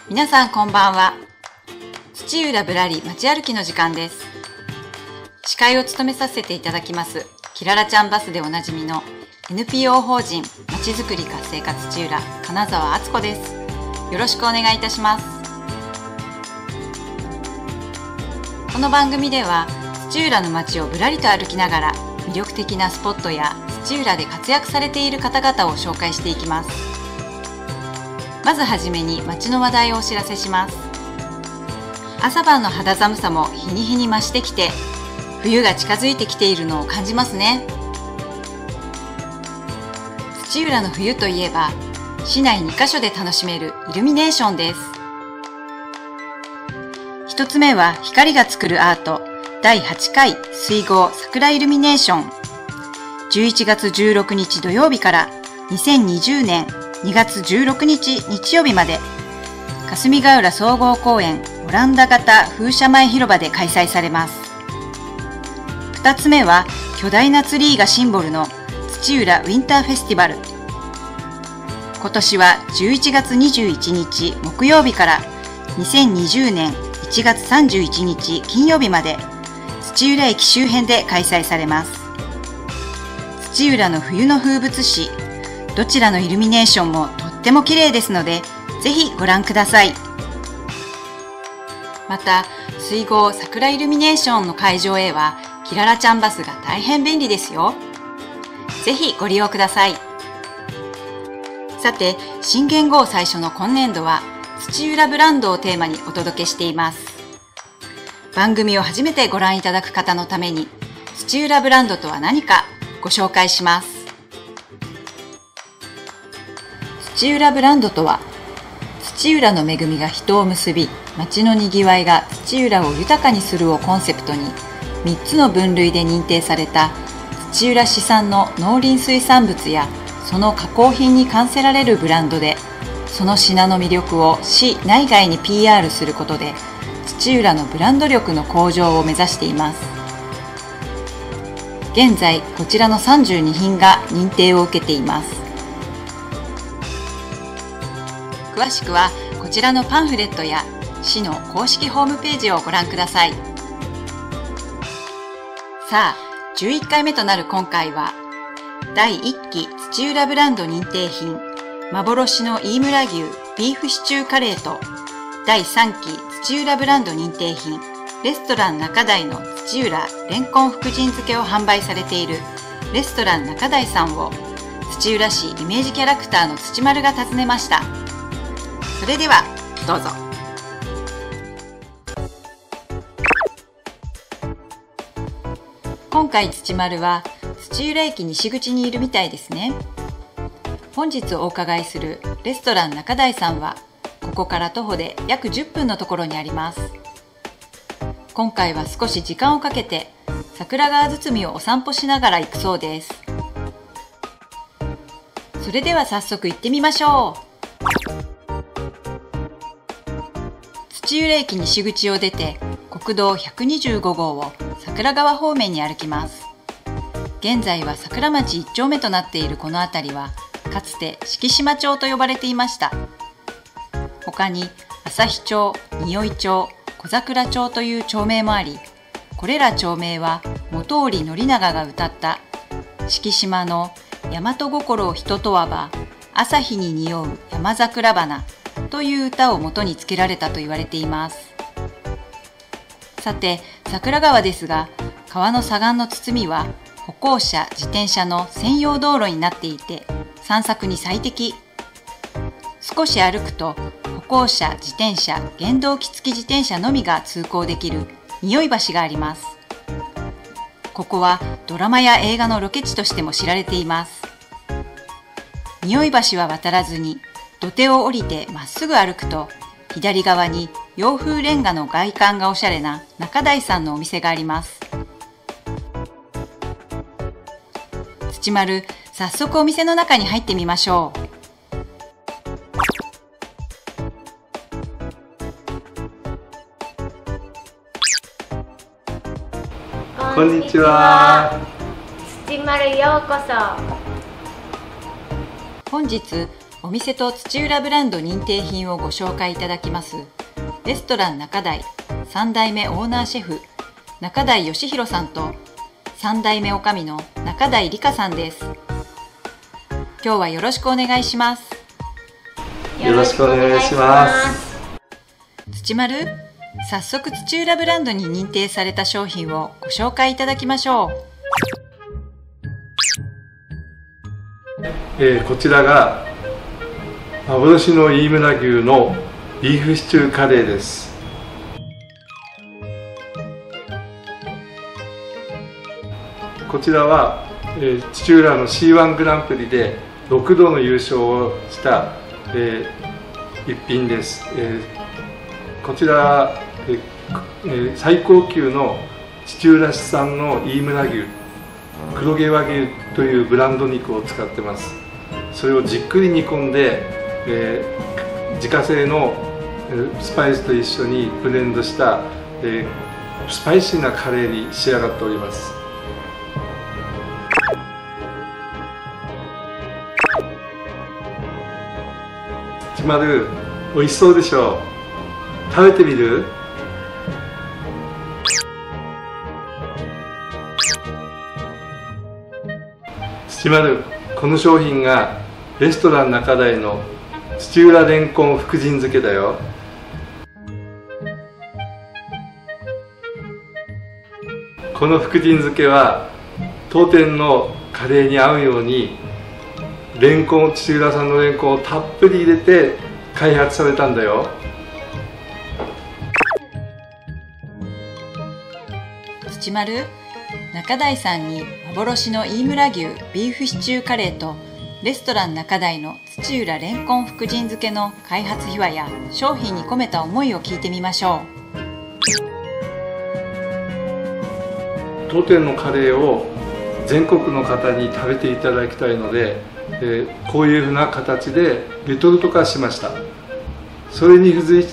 皆さんこんばんは。土浦ぶらり街歩きの時間です。司会を務めさせていただきますキララちゃんバスでおなじみの NPO 法人まちづくり活性化土浦金沢敦子です。よろしくお願いいたします。この番組では土浦の街をぶらりと歩きながら魅力的なスポットや土浦で活躍されている方々を紹介していきます。まずはじめに街の話題をお知らせします。朝晩の肌寒さも日に日に増してきて、冬が近づいてきているのを感じますね。土浦の冬といえば、市内2カ所で楽しめるイルミネーションです。一つ目は光が作るアート第8回水郷桜イルミネーション。11月16日土曜日から2020年2月16日日曜日まで霞ヶ浦総合公園オランダ型風車前広場で開催されます。2つ目は巨大なツリーがシンボルの土浦ウィンターフェスティバル。今年は11月21日木曜日から2020年1月31日金曜日まで土浦駅周辺で開催されます。土浦の冬の風物詩、どちらのイルミネーションもとっても綺麗ですので、ぜひご覧ください。また、水郷桜イルミネーションの会場へは、キララちゃんバスが大変便利ですよ。ぜひご利用ください。さて、新元号最初の今年度は、土浦ブランドをテーマにお届けしています。番組を初めてご覧いただく方のために、土浦ブランドとは何かご紹介します。土浦ブランドとは、土浦の恵みが人を結び、町のにぎわいが土浦を豊かにするをコンセプトに、3つの分類で認定された土浦市産の農林水産物やその加工品に冠せられるブランドで、その品の魅力を市内外に PR することで、土浦のブランド力の向上を目指しています。現在、こちらの32品が認定を受けています。詳しくはこちらのパンフレットや市の公式ホームページをご覧ください。さあ、11回目となる今回は、第1期土浦ブランド認定品、幻の飯村牛ビーフシチューカレーと、第3期土浦ブランド認定品、レストラン中台の土浦レンコン福神漬けを販売されているレストラン中台さんを、土浦市イメージキャラクターの土丸が訪ねました。それではどうぞ。今回土丸は土浦駅西口にいるみたいですね。本日お伺いするレストラン中台さんはここから徒歩で約10分のところにあります。今回は少し時間をかけて桜川堤をお散歩しながら行くそうです。それでは早速行ってみましょう。土浦駅西口を出て国道125号を桜川方面に歩きます。現在は桜町1丁目となっているこの辺りはかつて敷島町と呼ばれていました。他に旭町、仁井町、小桜町という町名もあり、これら町名は本居宣長が歌った敷島の大和心を人とわば朝日に匂う山桜花という歌を元につけられたと言われています。さて、桜川ですが、川の左岸の堤は歩行者、自転車の専用道路になっていて、散策に最適。少し歩くと、歩行者、自転車、原動機付き自転車のみが通行できる仁井橋があります。ここはドラマや映画のロケ地としても知られています。仁井橋は渡らずに、土手を降りてまっすぐ歩くと、左側に洋風レンガの外観がおしゃれな中台さんのお店があります。土丸、早速お店の中に入ってみましょう。 こんにちは。 土丸ようこそ。 本日お店と土浦ブランド認定品をご紹介いただきますレストラン中台3代目オーナーシェフ中台義弘さんと3代目女将の中台理香さんです。今日はよろしくお願いします。 よろしくお願いします。 土丸、早速土浦ブランドに認定された商品をご紹介いただきましょう。こちらが幻の飯村牛のビーフシチューカレーです。こちらは、土浦の C1 グランプリで6度の優勝をした、一品です。こちら、最高級の土浦市産の飯村牛黒毛和牛というブランド肉を使ってます。それをじっくり煮込んで、自家製のスパイスと一緒にブレンドした、スパイシーなカレーに仕上がっております。土丸、美味しそうでしょう。食べてみる？土丸、この商品がレストラン中台の土浦れんこん福神漬けだよ。この福神漬けは当店のカレーに合うようにれんこん、土浦産のれんこんをたっぷり入れて開発されたんだよ。 土丸、中台さんに幻の飯村牛ビーフシチューカレーとレストラン中台の土浦れんこん福神漬けの開発秘話や商品に込めた思いを聞いてみましょう。 当店のカレーを全国の方に食べていただきたいので、こういうふうな形でレトルト化しました。それに付随して、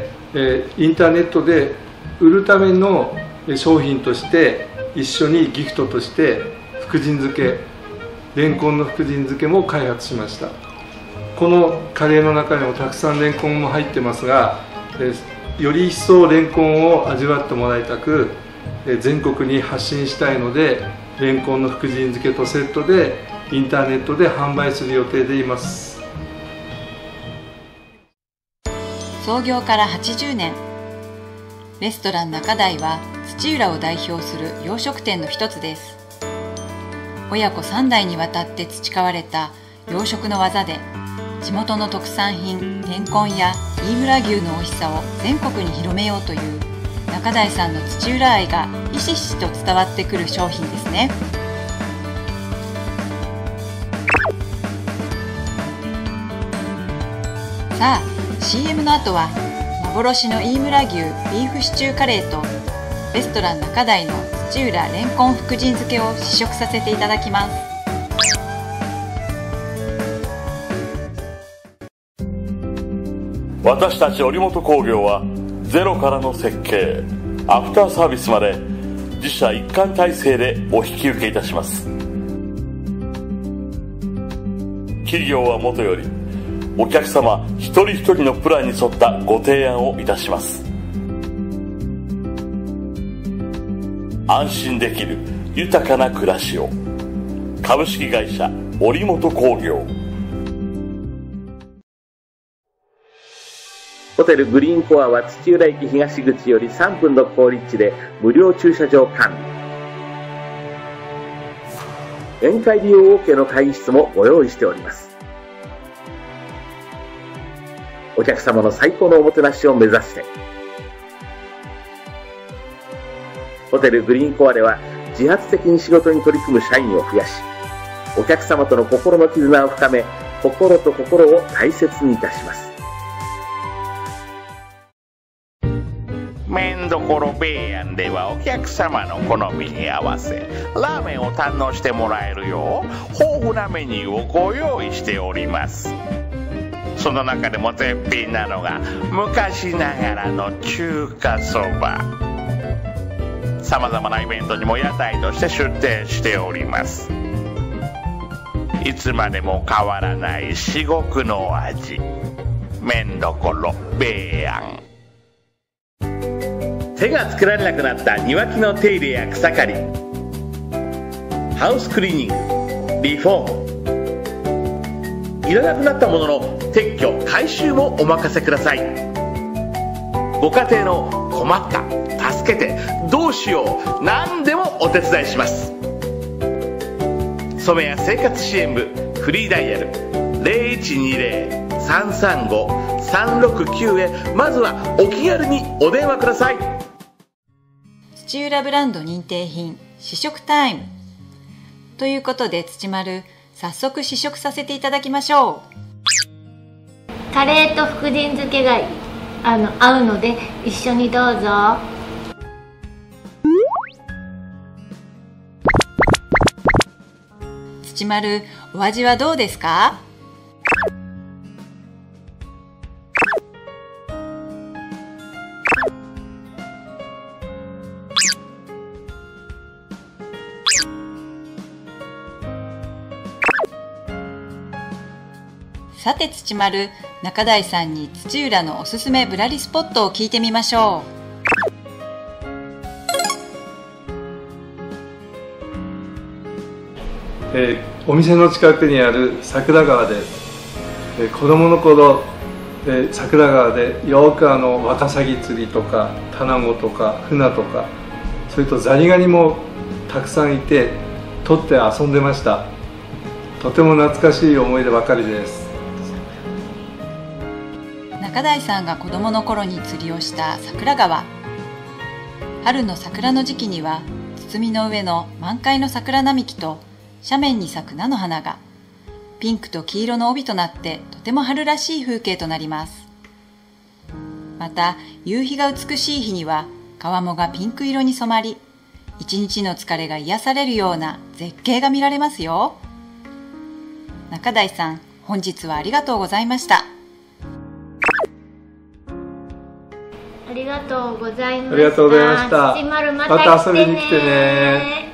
インターネットで売るための商品として一緒にギフトとして福神漬け、れんこんの福神漬けも開発しました。このカレーの中にもたくさんれんこんも入ってますが、より一層れんこんを味わってもらいたく全国に発信したいので、れんこんの福神漬けとセットでインターネットで販売する予定でいます。 創業から80年、レストラン中台は土浦を代表する洋食店の一つです。親子3代にわたって培われた洋食の技で、地元の特産品れんこんや飯村牛の美味しさを全国に広めようという中台さんの土浦愛がひしひしと伝わってくる商品ですね。さあ CM の後は幻の飯村牛ビーフシチューカレーとレストラン中台の土浦れんこん福神漬けを試食させていただきます。 私たち織本工業はゼロからの設計、アフターサービスまで自社一貫体制でお引き受けいたします。企業はもとよりお客様一人一人のプランに沿ったご提案をいたします。安心できる豊かな暮らしを。株式会社織本工業。 ホテルグリーンコアは土浦駅東口より3分の好立地で無料駐車場完備。宴会利用 OK の会議室もご用意しております。お客様の最高のおもてなしを目指して、ホテルグリーンコアでは自発的に仕事に取り組む社員を増やし、お客様との心の絆を深め、心と心を大切にいたします。 麺どころべいやんではお客様の好みに合わせラーメンを堪能してもらえるよう豊富なメニューをご用意しております。その中でも絶品なのが昔ながらの中華そば。さまざまなイベントにも屋台として出店しております。 いつまでも変わらない至極の味。麺どころ米安。 手がつけられなくなった庭木の手入れや草刈り、ハウスクリーニング、リフォーム、いらなくなったものの撤去回収もお任せください。ご家庭の困った、助けて、どうしよう、何でもお手伝いします。染谷生活支援部フリーダイヤル 0120-335-369 へ、まずはお気軽にお電話ください。 土浦ブランド認定品試食タイムということで、土丸、早速試食させていただきましょう。カレーと福神漬けが合うので一緒にどうぞ。 土丸、お味はどうですか？さて土丸、中台さんに土浦のおすすめぶらりスポットを聞いてみましょう。お店の近くにある桜川です。子供の頃、桜川でよくワカサギ釣りとかタナゴとかフナとか、それとザリガニもたくさんいて取って遊んでました。とても懐かしい思い出ばかりです。 中台さんが子供の頃に釣りをした桜川。春の桜の時期には堤の上の満開の桜並木と斜面に咲く菜の花がピンクと黄色の帯となってとても春らしい風景となります。また夕日が美しい日には川面がピンク色に染まり、一日の疲れが癒されるような絶景が見られますよ。中台さん、本日はありがとうございました。 ありがとうございました。 ありがとうございました。 土丸、また遊びに来来てね。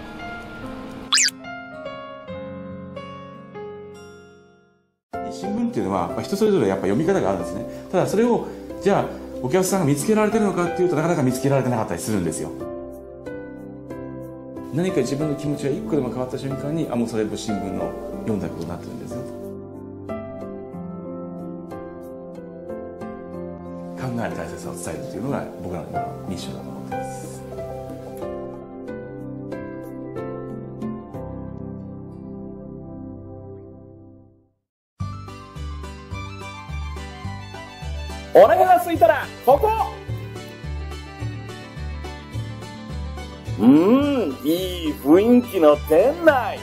新聞っていうのは人それぞれやっぱ読み方があるんですね。ただそれをじゃあお客さんが見つけられてるのかっていうと、なかなか見つけられてなかったりするんですよ。何か自分の気持ちが一個でも変わった瞬間に、もうそれ新聞の読んだことになってるんですよ。考える大切さを伝えるというのが僕らの今のミッションだと思っています。 お腹が空いたらここ。いい雰囲気の店内。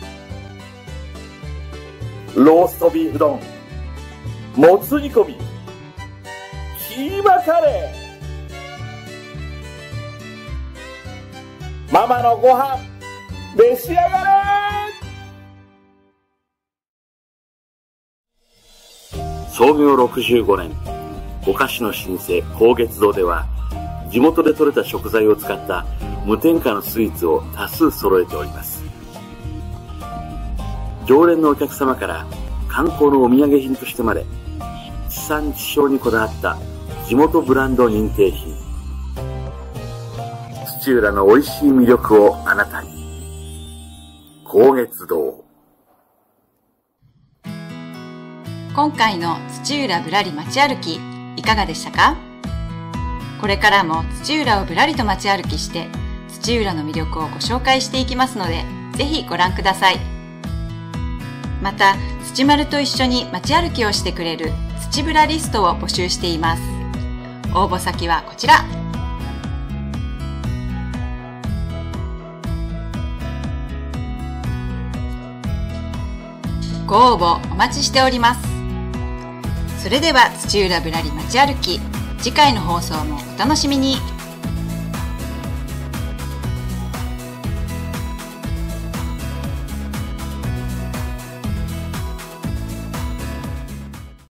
ローストビーフ丼、もつ煮込み、キーマカレー。ママのご飯召し上がれ。創業65年、お菓子の老舗高月堂では、地元で採れた食材を使った無添加のスイーツを多数揃えております。常連のお客様から観光のお土産品としてまで、地産地消にこだわった地元ブランド認定品。土浦の美味しい魅力をあなたに。高月堂。 今回の土浦ぶらり街歩きいかがでしたか？これからも土浦をぶらりと街歩きして土浦の魅力をご紹介していきますので、ぜひご覧ください。また土丸と一緒に街歩きをしてくれる土ぶらリストを募集しています。応募先はこちら。ご応募お待ちしております。それでは土浦ぶらり街歩き、次回の放送もお楽しみに。